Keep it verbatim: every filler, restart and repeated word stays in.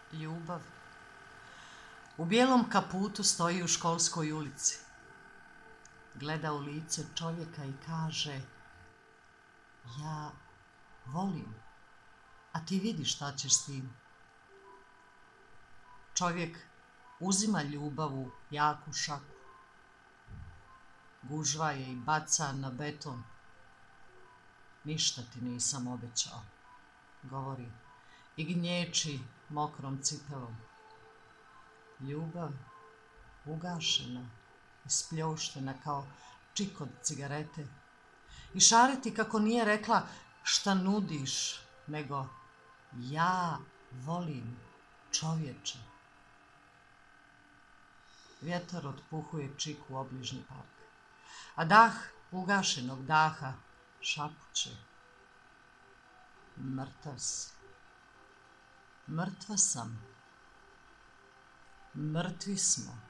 Ljubav. U bijelom kaputu stoji u školskoj ulici. Gleda u lice čovjeka i kaže: ja volim, a ti vidi šta ćeš s tim. Čovjek uzima ljubav u jaku šaku. Gužva je i baca na beton. Ništa ti nisam obećao, govori i gnječi mokrom cipelom. Ljubav ugašena i spljoštena kao čik od cigarete. I šariti kako nije rekla šta nudiš, nego ja volim, čovječe. Vjetar otpuhuje čik u obližnji park, a dah ugašenog daha šapuće: mrtav si. Mrtva sam. Mrtvi smo.